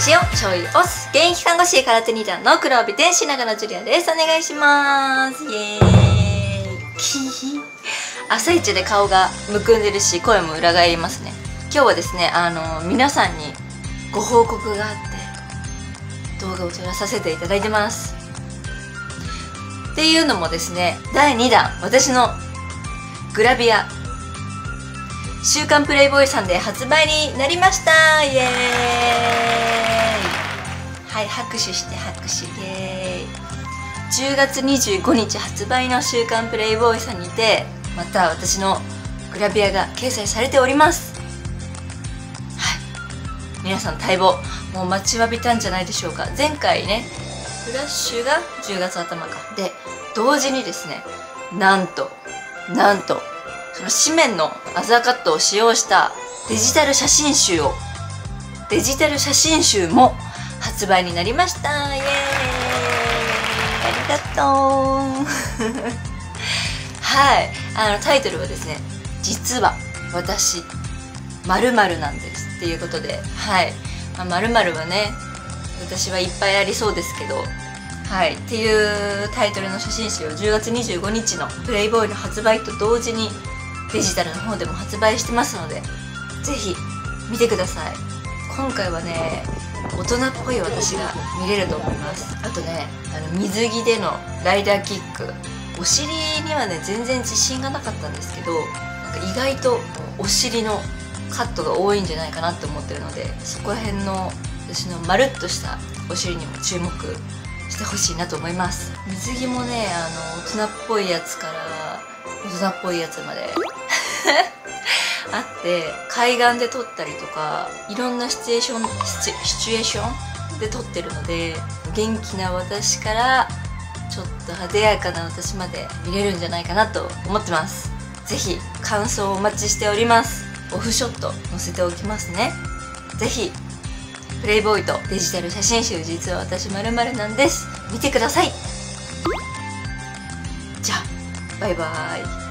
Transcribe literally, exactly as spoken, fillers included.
シオちょいオス現役看護師空手二段の黒帯天使長野ジュリアです。お願いします。イエーイ朝一で顔がむくんでるし声も裏返りますね。今日はですねあの皆さんにご報告があって動画を撮らさせていただいてます。っていうのもですねだいにだん私のグラビア週刊プレイボーイさんで発売になりました。イエーイ。はい拍手して拍手イエーイ。じゅうがつにじゅうごにち発売の週刊プレイボーイさんにてまた私のグラビアが掲載されております。はい皆さん待望もう待ちわびたんじゃないでしょうか。前回ねフラッシュがじゅうがつあたまかで同時にですねなんとなんとその紙面のアザーカットを使用したデジタル写真集をデジタル写真集も発売になりました。イエーイありがとうはいあのタイトルはですね実は私〇〇なんですっていうことで、はい〇〇はね私はいっぱいありそうですけど、はいっていうタイトルの写真集をじゅうがつにじゅうごにちのプレイボーイの発売と同時にデジタルの方でも発売してますのでぜひ見てください。今回はね大人っぽい私が見れると思います。あとねあの水着でのライダーキックお尻にはね全然自信がなかったんですけどなんか意外とお尻のカットが多いんじゃないかなって思ってるのでそこら辺の私のまるっとしたお尻にも注目してほしいなと思います。水着もねあの大人っぽいやつから大人っぽいやつまであって海岸で撮ったりとかいろんなシチュエーションシチュシチュエーションで撮ってるので元気な私からちょっと艶やかな私まで見れるんじゃないかなと思ってます。ぜひ感想をお待ちしております。オフショット載せておきますね。ぜひプレイボーイとデジタル写真集実は私〇〇なんです見てください。じゃあバイバーイ。